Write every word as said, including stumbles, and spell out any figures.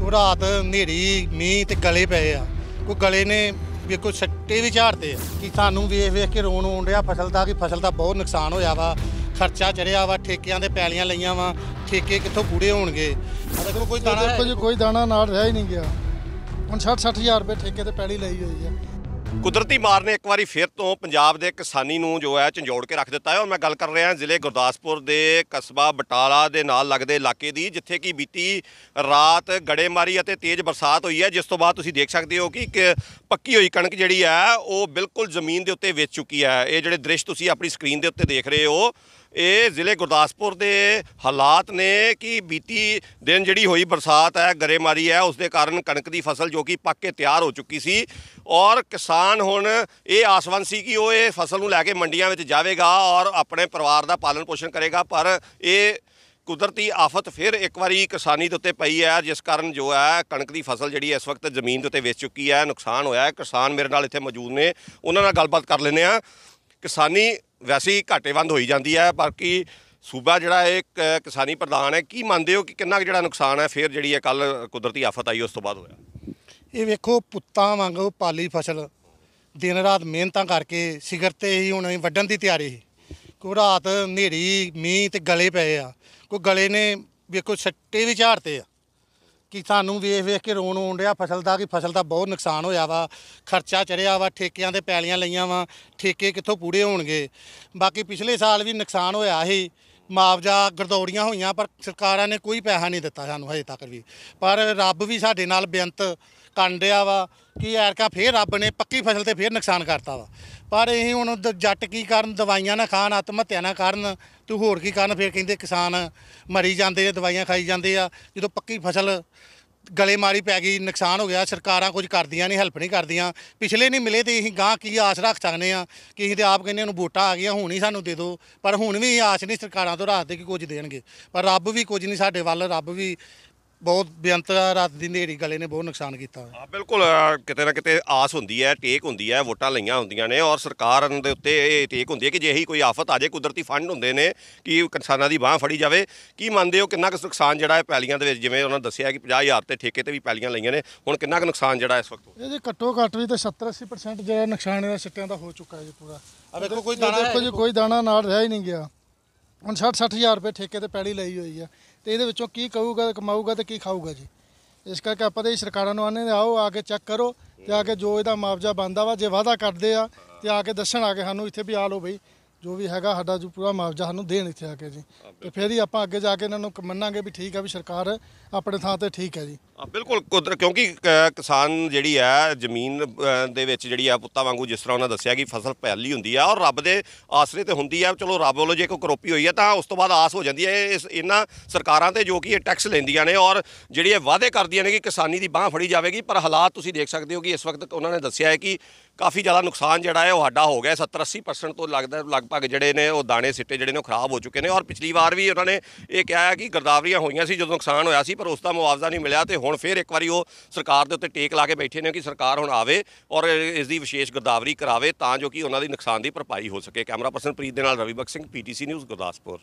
ਕੋਈ ਰਾਤ ਹਨੇਰੀ ਮੀਂਹ ਤੇ ਗਲੇ ਪਏ ਆ, ਕੋਈ ਗਲੇ ਨੇ ਵੇਖੋ ਛੱਟੇ ਵੀ ਝਾੜਦੇ ਆ ਕਿ ਸਾਨੂੰ ਵੇਖ ਵੇਖ ਕੇ ਰੋਣ ਆਉਣ ਡਿਆ ਫਸਲ ਦਾ, ਕਿ ਫਸਲ ਦਾ ਬਹੁਤ ਨੁਕਸਾਨ ਹੋਇਆ ਵਾ, ਖਰਚਾ ਚੜਿਆ ਵਾ, ਠੇਕਿਆਂ ਦੇ ਪੈਲੀਆਂ ਲਈਆਂ ਵਾ, ਠੇਕੇ ਕਿੱਥੋਂ ਪੂਰੇ ਹੋਣਗੇ। ਦੇਖੋ ਕੋਈ ਦਾਣਾ ਦੇਖੋ ਜੀ ਕੋਈ ਦਾਣਾ ਨਾਲ ਰਹਿ ਹੀ ਨਹੀਂ ਗਿਆ। ਹੁਣ ਸੱਠ ਸੱਠ ਹਜ਼ਾਰ ਰੁਪਏ ਠੇਕੇ ਤੇ ਪੈਲੀ ਲਈ ਹੋਈ ਹੈ। ਕੁਦਰਤੀ ਮਾਰ ਨੇ ਇੱਕ ਵਾਰੀ ਫਿਰ ਤੋਂ ਪੰਜਾਬ ਦੇ ਕਿਸਾਨੀ ਨੂੰ ਜੋ ਹੈ ਝੰਜੋੜ ਕੇ ਰੱਖ ਦਿੱਤਾ ਹੈ। ਔਰ ਮੈਂ ਗੱਲ ਕਰ ਰਿਹਾ ਜ਼ਿਲ੍ਹੇ ਗੁਰਦਾਸਪੁਰ ਦੇ ਕਸਬਾ ਬਟਾਲਾ ਦੇ ਨਾਲ ਲੱਗਦੇ ਇਲਾਕੇ ਦੀ, ਜਿੱਥੇ ਕਿ ਬੀਤੀ ਰਾਤ ਗੜੇਮਾਰੀ ਅਤੇ ਤੇਜ਼ ਬਰਸਾਤ ਹੋਈ ਹੈ, ਜਿਸ ਤੋਂ ਬਾਅਦ ਤੁਸੀਂ ਦੇਖ ਸਕਦੇ ਹੋ ਕਿ ਇੱਕ ਪੱਕੀ ਹੋਈ ਕਣਕ ਜਿਹੜੀ ਹੈ ਉਹ ਬਿਲਕੁਲ ਜ਼ਮੀਨ ਦੇ ਉੱਤੇ ਵਿਛ ਚੁੱਕੀ ਹੈ। ਇਹ ਜਿਹੜੇ ਦ੍ਰਿਸ਼ ਤੁਸੀਂ ਆਪਣੀ ਸਕਰੀਨ ਦੇ ਉੱਤੇ ਦੇਖ ਰਹੇ ਹੋ, ਇਹ ਜ਼ਿਲ੍ਹੇ ਗੁਰਦਾਸਪੁਰ ਦੇ ਹਾਲਾਤ ਨੇ ਕਿ ਬੀਤੀ ਦਿਨ ਜਿਹੜੀ ਹੋਈ ਬਰਸਾਤ ਹੈ, ਗੜੇਮਾਰੀ ਹੈ, ਉਸ ਦੇ ਕਾਰਨ ਕਣਕ ਦੀ ਫਸਲ ਜੋ ਕਿ ਪੱਕ ਕੇ ਤਿਆਰ ਹੋ ਚੁੱਕੀ ਸੀ। ਔਰ ਕਿਸਾਨ ਹੁਣ ਇਹ ਆਸਵੰਦ ਸੀ ਕਿ ਉਹ ਇਹ ਫਸਲ ਨੂੰ ਲੈ ਕੇ ਮੰਡੀਆਂ ਵਿੱਚ ਜਾਵੇਗਾ ਔਰ ਆਪਣੇ ਪਰਿਵਾਰ ਦਾ ਪਾਲਣ ਪੋਸ਼ਣ ਕਰੇਗਾ, ਪਰ ਇਹ ਕੁਦਰਤੀ ਆਫਤ ਫਿਰ ਇੱਕ ਵਾਰੀ ਕਿਸਾਨੀ ਦੇ ਉੱਤੇ ਪਈ ਹੈ, ਜਿਸ ਕਾਰਨ ਜੋ ਹੈ ਕਣਕ ਦੀ ਫਸਲ ਜਿਹੜੀ ਇਸ ਵਕਤ ਜ਼ਮੀਨ ਦੇ ਉੱਤੇ ਵਿਛ ਚੁੱਕੀ ਹੈ, ਨੁਕਸਾਨ ਹੋਇਆ ਹੈ। ਕਿਸਾਨ ਮੇਰੇ ਨਾਲ ਇੱਥੇ ਮੌਜੂਦ ਨੇ, ਉਹਨਾਂ ਨਾਲ ਗੱਲਬਾਤ ਕਰ ਲੈਂਦੇ ਹਾਂ। ਕਿਸਾਨੀ ਵੈਸੇ ਹੀ ਘਾਟੇਵੰਦ ਹੋਈ ਜਾਂਦੀ ਹੈ, ਬਾਕੀ ਸੂਬਾ ਜਿਹੜਾ ਇੱਕ ਕਿਸਾਨੀ ਪ੍ਰਧਾਨ ਹੈ, ਕੀ ਮੰਨਦੇ ਹੋ ਕਿ ਕਿੰਨਾ ਕੁ ਜਿਹੜਾ ਨੁਕਸਾਨ ਹੈ ਫਿਰ ਜਿਹੜੀ ਹੈ ਕੱਲ੍ਹ ਕੁਦਰਤੀ ਆਫਤ ਆਈ ਉਸ ਤੋਂ ਬਾਅਦ ਹੋਇਆ? ਇਹ ਵੇਖੋ ਪੁੱਤਾਂ ਵਾਂਗੂ ਪਾਲੀ ਫਸਲ ਦਿਨ ਰਾਤ ਮਿਹਨਤਾਂ ਕਰਕੇ ਸਿਖਰ ਤੇ ਹੀ ਹੁਣ ਵੱਢਣ ਦੀ ਤਿਆਰੀ ਸੀ। ਕੋਈ ਰਾਤ ਹਨੇਰੀ ਮੀਂਹ ਤੇ ਗਲੇ ਪਏ ਆ, ਕੋਈ ਗਲੇ ਨੇ ਵੇਖੋ ਛੱਟੇ ਵੀ ਝਾੜਦੇ ਆ ਕਿ ਸਾਨੂੰ ਵੇਖ ਵੇਖ ਕੇ ਰੋਣ ਆਉਣ ਡਿਆ ਫਸਲ ਦਾ, ਕਿ ਫਸਲ ਦਾ ਬਹੁਤ ਨੁਕਸਾਨ ਹੋਇਆ ਵਾ, ਖਰਚਾ ਚੜਿਆ ਵਾ, ਠੇਕਿਆਂ ਦੇ ਪੈਲੀਆਂ ਲਈਆਂ ਵਾ, ਠੇਕੇ ਕਿੱਥੋਂ ਪੂਰੇ ਹੋਣਗੇ। ਬਾਕੀ ਪਿਛਲੇ ਸਾਲ ਵੀ ਨੁਕਸਾਨ ਹੋਇਆ ਸੀ, ਮੁਆਵਜ਼ਾ ਗਰਦੌੜੀਆਂ ਹੋਈਆਂ, ਪਰ ਸਰਕਾਰਾਂ ਨੇ ਕੋਈ ਪੈਸਾ ਨਹੀਂ ਦਿੱਤਾ ਸਾਨੂੰ ਹਜੇ ਤੱਕ ਵੀ। ਪਰ ਰੱਬ ਵੀ ਸਾਡੇ ਨਾਲ ਬੇਅੰਤ ਕਰਨ ਡਿਆ ਵਾ ਕਿ ਐਰਕਾ ਫੇਰ ਰੱਬ ਨੇ ਪੱਕੀ ਫਸਲ ਤੇ ਫੇਰ ਨੁਕਸਾਨ ਕਰਤਾ ਵਾ। ਪਰ ਇਹ ਹੁਣ ਜੱਟ ਕੀ ਕਰਨ, ਦਵਾਈਆਂ ਨਾ ਖਾਣ, ਆਤਮ ਹੱਤਿਆ ਨਾ ਕਰਨ, ਤੇ ਹੋਰ ਕੀ ਕਰਨ। ਫਿਰ ਕਹਿੰਦੇ ਕਿਸਾਨ ਮਰੀ ਜਾਂਦੇ ਆ, ਦਵਾਈਆਂ ਖਾਈ ਜਾਂਦੇ ਆ। ਜਦੋਂ ਪੱਕੀ ਫਸਲ ਗਲੇਮਾਰੀ ਪੈ ਗਈ, ਨੁਕਸਾਨ ਹੋ ਗਿਆ, ਸਰਕਾਰਾਂ ਕੁਝ ਕਰਦੀਆਂ ਨਹੀਂ, ਹੈਲਪ ਨਹੀਂ ਕਰਦੀਆਂ। ਪਿਛਲੇ ਨਹੀਂ ਮਿਲੇ ਤੇ ਅਸੀਂ ਗਾਂ ਕੀ ਆਸ ਰੱਖ ਸਕਦੇ ਹਾਂ ਕਿ ਅਸੀਂ ਤੇ ਆਪ ਕਹਿੰਦੇ ਉਹਨੂੰ ਵੋਟਾਂ ਆ ਗਈਆਂ ਹੁਣ ਹੀ ਸਾਨੂੰ ਦੇ ਦਿਓ, ਪਰ ਹੁਣ ਵੀ ਆਸ ਨਹੀਂ ਸਰਕਾਰਾਂ ਤੋਂ ਰੱਖਦੇ ਕਿ ਕੁਝ ਦੇਣਗੇ। ਪਰ ਰੱਬ ਵੀ ਕੁਝ ਨਹੀਂ ਸਾਡੇ ਵੱਲ, ਰੱਬ ਵੀ ਬਹੁਤ ਬੇਅੰਤ ਰਾਤ ਦੀ ਹਨੇਰੀ ਗਲੇ ਨੇ ਬਹੁਤ ਨੁਕਸਾਨ ਕੀਤਾ। ਹਾਂ ਬਿਲਕੁਲ, ਕਿਤੇ ਨਾ ਕਿਤੇ ਆਸ ਹੁੰਦੀ ਹੈ, ਟੇਕ ਹੁੰਦੀ ਹੈ, ਵੋਟਾਂ ਲਈਆਂ ਹੁੰਦੀਆਂ ਨੇ ਔਰ ਸਰਕਾਰ ਦੇ ਉੱਤੇ ਇਹ ਟੇਕ ਹੁੰਦੀ ਹੈ ਕਿ ਜੇ ਇਹੀ ਕੋਈ ਆਫਤ ਆ ਜਾਏ, ਕੁਦਰਤੀ ਫੰਡ ਹੁੰਦੇ ਨੇ ਕਿ ਕਿਸਾਨਾਂ ਦੀ ਬਾਂਹ ਫੜੀ ਜਾਵੇ। ਕੀ ਮੰਨਦੇ ਹੋ ਕਿੰਨਾ ਕੁ ਨੁਕਸਾਨ ਜਿਹੜਾ ਹੈ ਪੈਲੀਆਂ ਦੇ ਵਿੱਚ, ਜਿਵੇਂ ਉਹਨਾਂ ਦੱਸਿਆ ਕਿ ਪੰਜਾਹ ਹਜ਼ਾਰ ਤੇ ਠੇਕੇ ਤੇ ਵੀ ਪੈਲੀਆਂ ਲਈਆਂ ਨੇ, ਹੁਣ ਕਿੰਨਾ ਕੁ ਨੁਕਸਾਨ ਜਿਹੜਾ ਇਸ ਵਕਤ? ਇਹ ਜੀ ਘੱਟੋ ਘੱਟ ਵੀ ਤਾਂ ਸੱਤਰ ਅੱਸੀ ਪਰਸੈਂਟ ਜਿਹੜਾ ਨੁਕਸਾਨ ਇਹਦਾ ਸਿੱਟਿਆਂ ਦਾ ਹੋ ਚੁੱਕਾ ਹੈ ਜੀ ਪੂਰਾ। ਆ ਵੇਖੋ ਕੋਈ ਦਾਣਾ ਦੇਖੋ ਜੀ ਕੋਈ ਦਾਣਾ ਨਾਲ ਰਹਿ ਹੀ ਨਹੀਂ ਗਿਆ। ਹੁਣ ਸੱਠ ਸੱਠ ਹਜ਼ਾਰ ਰੁਪਏ ਠੇਕੇ ਤੇ ਪੈਲੀ ਲਈ ਹੋਈ ਹੈ, ਤੇ ਇਹਦੇ ਵਿੱਚੋਂ ਕੀ ਕਹੂਗਾ, ਕਮਾਊਗਾ ਤੇ ਕੀ ਖਾਊਗਾ ਜੀ। ਇਸ ਕਰਕੇ ਆਪਾਂ ਤਾਂ ਸਰਕਾਰਾਂ ਨੂੰ ਆਨੇ ਆਓ ਆ ਕੇ ਚੈੱਕ ਕਰੋ ਤੇ ਆ ਕੇ ਜੋ ਇਹਦਾ ਮੁਆਵਜ਼ਾ ਬਣਦਾ ਵਾ, ਜੇ ਵਾਅਦਾ ਕਰਦੇ ਆ ਤੇ ਆ ਕੇ ਦੱਸਣ ਆ ਕੇ ਸਾਨੂੰ ਇੱਥੇ ਵੀ ਆ ਲਓ ਬਈ ਜੋ ਵੀ ਹੈਗਾ ਸਾਡਾ ਜੋ ਪੂਰਾ ਮੁਆਵਜ਼ਾ ਸਾਨੂੰ ਦੇਣ ਇੱਥੇ ਆ ਕੇ ਜੀ, ਤੇ ਫਿਰ ਹੀ ਆਪਾਂ ਅੱਗੇ ਜਾ ਕੇ ਇਹਨਾਂ ਨੂੰ ਮੰਨਾਂਗੇ ਵੀ ਠੀਕ ਆ ਵੀ ਸਰਕਾਰ ਆਪਣੇ ਥਾਂ ਤੇ ਠੀਕ ਹੈ ਜੀ। ਬਿਲਕੁਲ ਕੁਦਰ ਕਿਉਂਕਿ ਕਿਸਾਨ ਜਿਹੜੀ ਹੈ ਜ਼ਮੀਨ ਦੇ ਵਿੱਚ ਜਿਹੜੀ ਆ ਪੁੱਤਾਂ ਵਾਂਗੂ, ਜਿਸ ਤਰ੍ਹਾਂ ਉਹਨਾਂ ਦੱਸਿਆ ਕਿ ਫਸਲ ਪਹਿਲੀ ਹੁੰਦੀ ਆ ਔਰ ਰੱਬ ਦੇ ਆਸਰੇ ਤੇ ਹੁੰਦੀ ਆ। ਚਲੋ ਰੱਬ ਵੱਲੋਂ ਜੇ ਕੋਈ ਕਰੋਪੀ ਹੋਈ ਹੈ ਤਾਂ ਉਸ ਤੋਂ ਬਾਅਦ ਆਸ ਹੋ ਜਾਂਦੀ ਹੈ ਇਸ ਇਹਨਾਂ ਸਰਕਾਰਾਂ ਤੇ ਜੋ ਕਿ ਇਹ ਟੈਕਸ ਲੈਂਦੀਆਂ ਨੇ ਔਰ ਜਿਹੜੀ ਇਹ ਵਾਅਦੇ ਕਰਦੀਆਂ ਨੇ ਕਿ ਕਿਸਾਨੀ ਦੀ ਬਾਂਹ ਫੜੀ ਜਾਵੇਗੀ। ਪਰ ਹਾਲਾਤ ਤੁਸੀਂ ਦੇਖ ਸਕਦੇ ਹੋ ਕਿ ਇਸ ਵਕਤ ਉਹਨਾਂ ਨੇ ਦੱਸਿਆ ਹੈ ਕਿ ਕਾਫੀ ਜ਼ਿਆਦਾ ਨੁਕਸਾਨ ਜਿਹੜਾ ਹੈ ਉਹ ਸਾਡਾ ਹੋ ਗਿਆ। ਸੱਤਰ ਅੱਸੀ ਪਰਸੈਂਟ ਤੋਂ ਲੱਗਦਾ ਲਗਭਗ ਜਿਹੜੇ ਨੇ ਉਹ ਦਾਣੇ ਸਿੱਟੇ ਜਿਹੜੇ ਨੇ ਉਹ ਖਰਾਬ ਹੋ ਚੁੱਕੇ ਨੇ। ਔਰ ਪਿਛਲੀ ਵਾਰ ਵੀ ਉਹਨਾਂ ਨੇ ਇਹ ਕਿਹਾ ਹੈ ਕਿ ਗਿਰਦਾਵਰੀਆਂ ਹੋਈਆਂ ਸੀ ਜਦੋਂ ਨੁਕਸਾਨ ਹੋਇਆ ਸੀ, ਪਰ ਉਸ ਦਾ ਮੁਆਵਜ਼ਾ ਨਹੀਂ ਮਿਲਿਆ। ਤੇ ਹੁਣ ਫਿਰ ਇੱਕ ਵਾਰੀ ਉਹ ਸਰਕਾਰ ਦੇ ਉੱਤੇ ਟੇਕ ਲਾ ਕੇ ਬੈਠੇ ਨੇ ਕਿ ਸਰਕਾਰ ਹੁਣ ਆਵੇ ਔਰ ਇਸ ਦੀ ਵਿਸ਼ੇਸ਼ ਗਿਰਦਾਵਰੀ ਕਰਾਵੇ ਤਾਂ ਜੋ ਕਿ ਉਹਨਾਂ ਦੀ ਨੁਕਸਾਨ ਦੀ ਭਰਪਾਈ ਹੋ ਸਕੇ। ਕੈਮਰਾ ਪਰਸਨ ਪ੍ਰੀਤ ਦੇ ਨਾਲ Ravi Bakhsh Singh, P T C news Gurdaspur.